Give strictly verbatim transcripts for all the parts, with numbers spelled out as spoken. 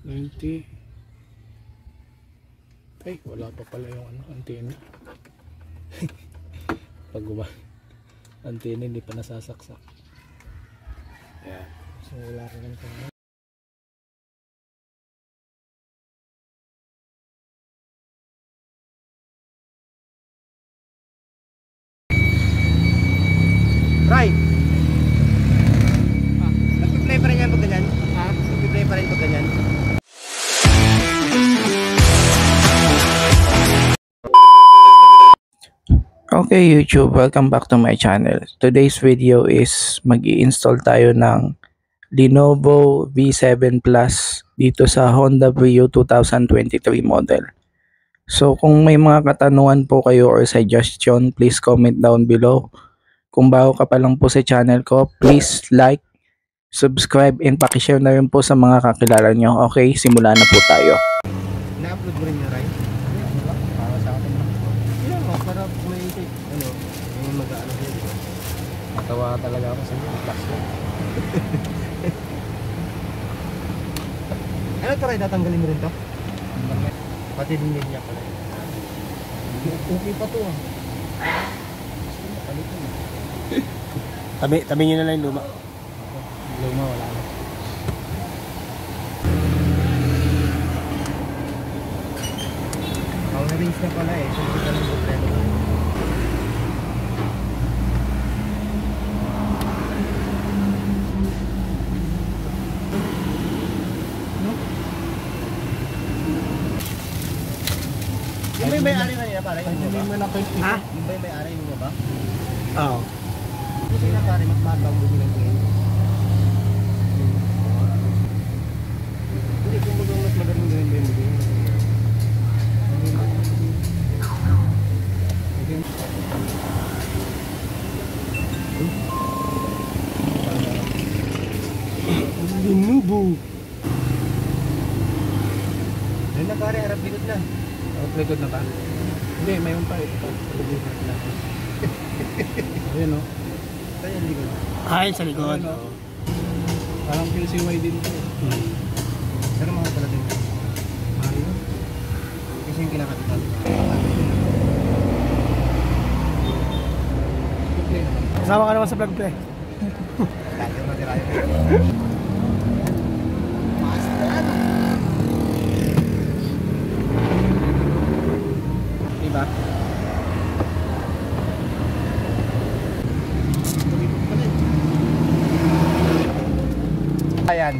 ninety. Ay, wala pa pala yung ano, antenna. Pag guba, antenna hindi pa nasasaksak. Ayan. So wala ka ganito. Right. Ah, nag-play pa rin yan pag ganyan? Ha? Nag-play pa rin pag ganyan? Okay YouTube, welcome back to my channel. Today's video is mag-i-install tayo ng LENOVO V seven Plus dito sa Honda Brio two thousand twenty-three model. So kung may mga katanungan po kayo or suggestion, please comment down below. Kung bago ka pa lang po sa channel ko, please like, subscribe, and pakishare na rin po sa mga kakilala nyo. Okay, simula na po tayo. Na-upload mo rin niya, Ray? Para sa akin. Yun mo, para may isip. Ano, yung mag-ano siya, di ba? Natawa talaga ako sa inyo. Plus lang. Ano ito, Ray? Tatanggalin mo rin to? Pati din niya pala. Okay pa to ah. Tabi, tabi nyo na lang yung luma. Luma, wala na. Power rings na pala eh. So, ito lang problema. No? Yung ba yung may-ari na nila pare? Yung ba na kayo? Ha? Yung ba yung may-ari nila ba? Oo. Kasi na pare, mas mahal bang bumili ng ngayon? Hindi, kung bagang mas magaling na rin ba yung bumili? LENOVO. Ayun na pare, harap likod na. Harap likod na ba? Hindi, mayroon pa ito. Ayan o. Saan yung likod? Ay, sa likod. Ayan, oh. Parang Q C Y din ito. Hmm. Pero mahal pala din. Mahal yun. Kasi yung kinakapital. Kasama ka naman sa vlog play. Tayo matira yun. Master. Diba? Ayan.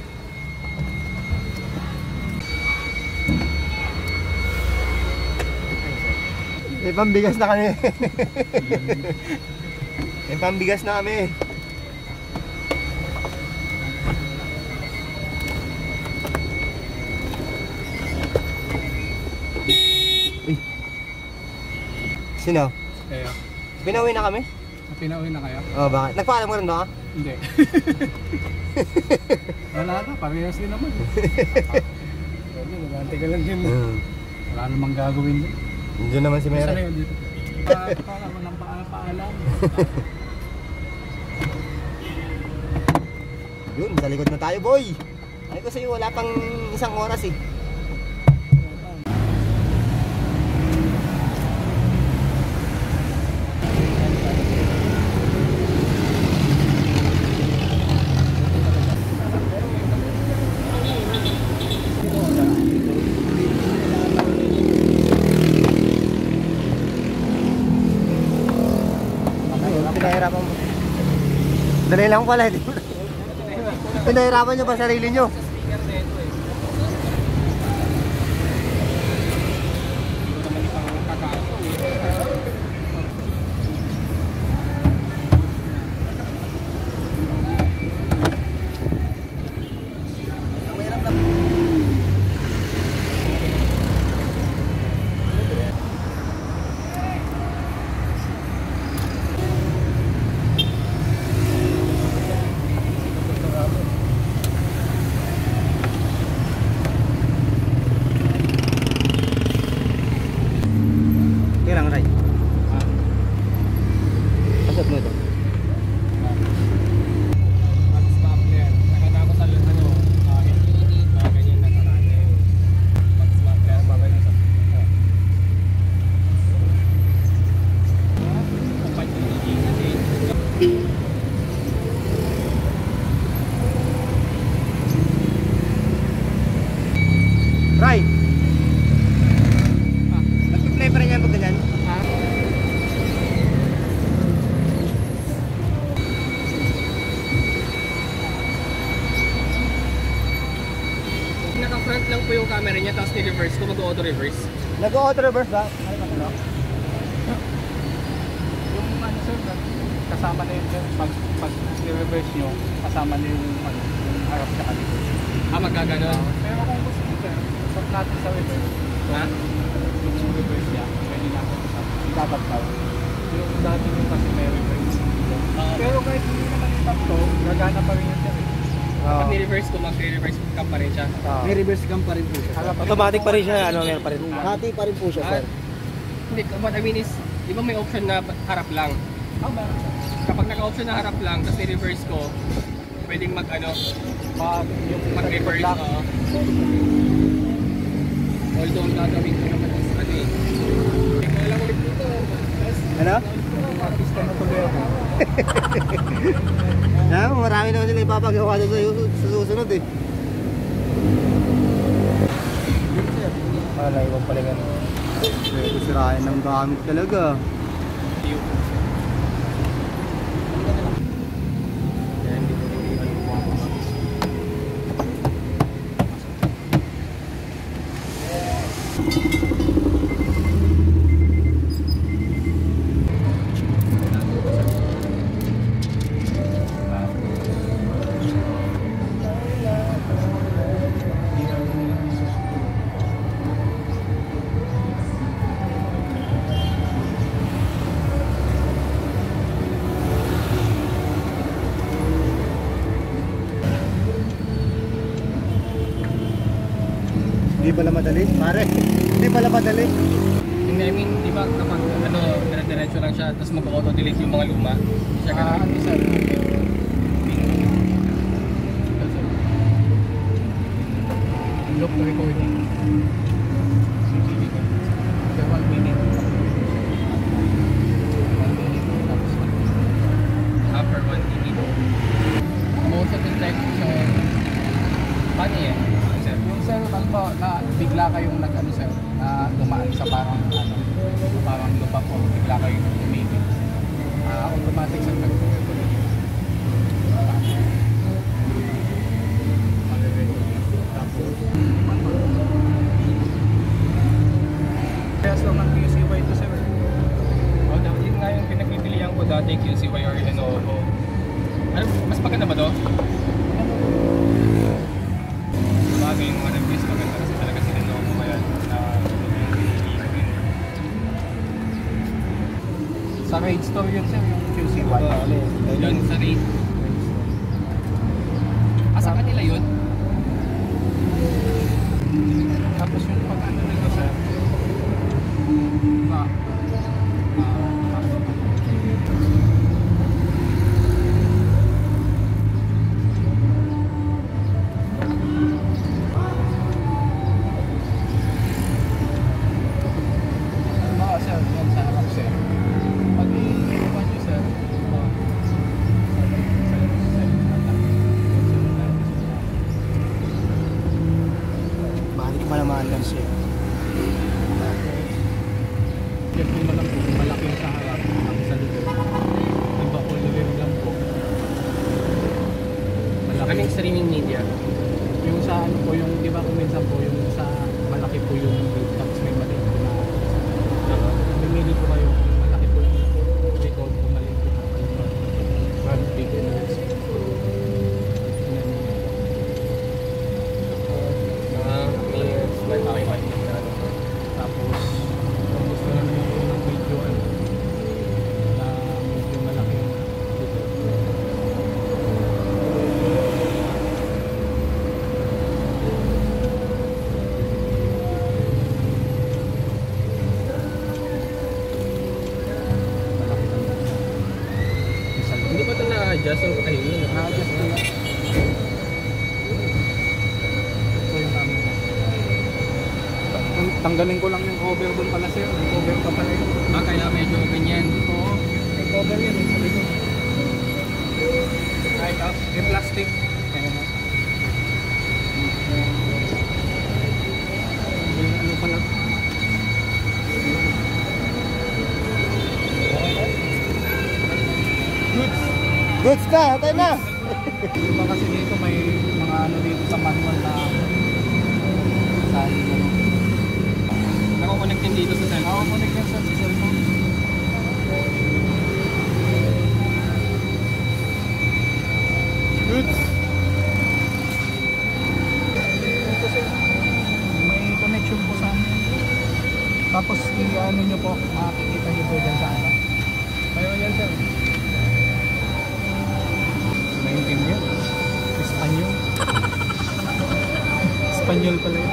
May pambigas na kami. May pambigas na kami. Uy. Sino? Kaya, Pinauwi na kami? pinauwi na kayo? Oo, oh, bakit? Nagpaalam mo rin ba? Hindi. Wala na, parehas din naman. Nagante ka lang din. Hmm. Wala namang gagawin din. Diyan naman si Mera. Saan yun dito? Paalam mo ng paalam. Yun, sa likod na tayo boy. Ay ko sa'yo, wala pang isang oras eh. Pinahirapan mo. Dali lang pala. Pinahirapan nyo ba sarili nyo? lang po yung camera niya, tapos ni-reverse ko, mag-auto reverse. Nag-auto reverse ba? Ano ba ito? Yung ano sir, kasama na yun sir, pag, pag i-reverse nyo, kasama na yung, ano, yung harap sa kanito. Ah, magkagano? Pero kung gusto nyo sir, stop natin sa reverse. Ha? Yung reverse niya, pwede natin sa itatagtaw. Yung dati yung kasi may reverse. Uh, Pero kahit hindi naman itatagto, gagana pa rin yun sir. Pag ni-reverse ko, mag-reverse cam pa rin siya. Uh, May reverse cam pa rin po siya. Automatic pa rin siya, ano meron pa rin. Hati pa rin po siya, Ah, sir. Hindi, what I mean is, di ba may option na harap lang? oh, meron sir. Kapag naka-option na harap lang, tapos ni-reverse ko, pwedeng mag-ano, Pag yung mag-reverse. black, Oo. Although, ang gagawin ko naman is, ano eh, hindi ko lang ulit dito. Ano? artista na tuloy ako. Na, marami naman sila ipapagawa doon sa, sa susunod eh. Ah, naiwan pala ganun. Pwede sirayan ng gamit talaga. Hindi pala madali, pare. Hindi pala madali. Hindi, I mean, di ba kapag ano, dire-diretso lang siya, tapos mag-auto-delete yung mga luma, hindi siya Ah, ganun. ano sir? Look recording. C C T V. After one minute. One minute. Tapos one minute. After one minute. Most of the time, sir, Paano yan? Sir? yung sir, kalba, na bigla kayong nag ano sir, na dumaan sa parang ano, parang lupa po, bigla kayong tumigil. Ah, automatic sir, nag-record. Tapos, kaya slow ng Q C Y ito sir. Oh, dapat yun nga yung pinagpipilian ko dati, Q C Y or LENOVO. Ano, mas maganda ba to? Bagay yung mga reviews maganda kasi talaga si LENOVO kaya na Sa Raid Store yun sir, yung Q C Y. yun sa rate. Ah, sa kanila yun? Tapos yung pag ano nito sir, na, ah, ano ba sir, yan sa harap sir. Pag i-iwan nyo sir, ito, Balik pa naman lang siya. check mo na lang po kung malaki yung sa harap ang sa likod. Iba all the way lang po. Malaki. Kaming streaming media. Yung sa ano po, yung di ba kung minsan po, yung sa malaki po yung gate, tapos may maliit po na. Namili po kayo kung malaki po yung record kung maliit po na kayo. Front big and rear seat. Ah, may smart okay ba? Tapos, kung gusto na naman po ng medyo ano, na medyo malaki yung record. Malaki lang. Isa lang. Hindi ba ito na-adjust o kayo yun? Na-adjust ko lang. Ito yung camera. Tang- Tanggalin ko lang yung cover doon pala sir. Yung cover pa pala yun. Ah, kaya medyo ganyan. Oo. May cover yun. Yung sabi ko. Kahit ah, yung plastic. Kaya na. Yung ano pala. Goods. Goods na, tayo na! Diba kasi dito may mga ano dito sa manual na Nakakonect yan sa cellphone. Good. Ito sir, may connection po sa amin. Tapos i-ano nyo po, makikita nyo po dyan sa ano. Kayo yan sir. Maintindihan. Espanyol. Espanyol pala yun.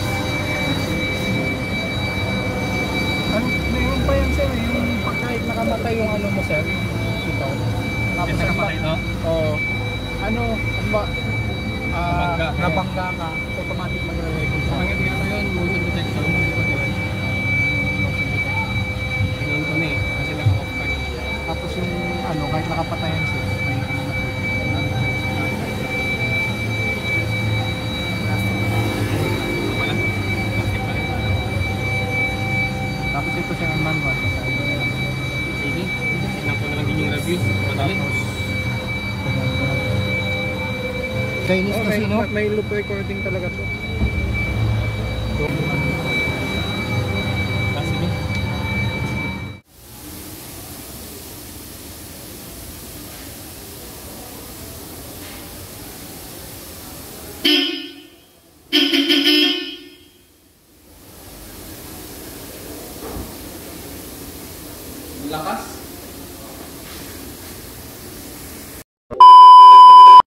Ano, mayroon pa yan sir, yung pagkait nakamatay yung ano mo sir, ito. Tapos Yung nakamatay to? Oo. Ano, ano ba? Ah, Nabangga ka. nabangga ka, automatic magre-record Sa siya. mga dito yun, motion detection, hindi ko yun. Tingnan ko na eh, kasi naka-off pa rin. Tapos yung ano, kahit nakapatayan siya, may ano na po. Ito pala, plastic pa rin. Tapos ito siya ang manual. Sige, tingnan ko na lang din yung review. Madali. Chinese Oh, kasi may, no? may loop recording talaga to. Ah, sige. Lakas.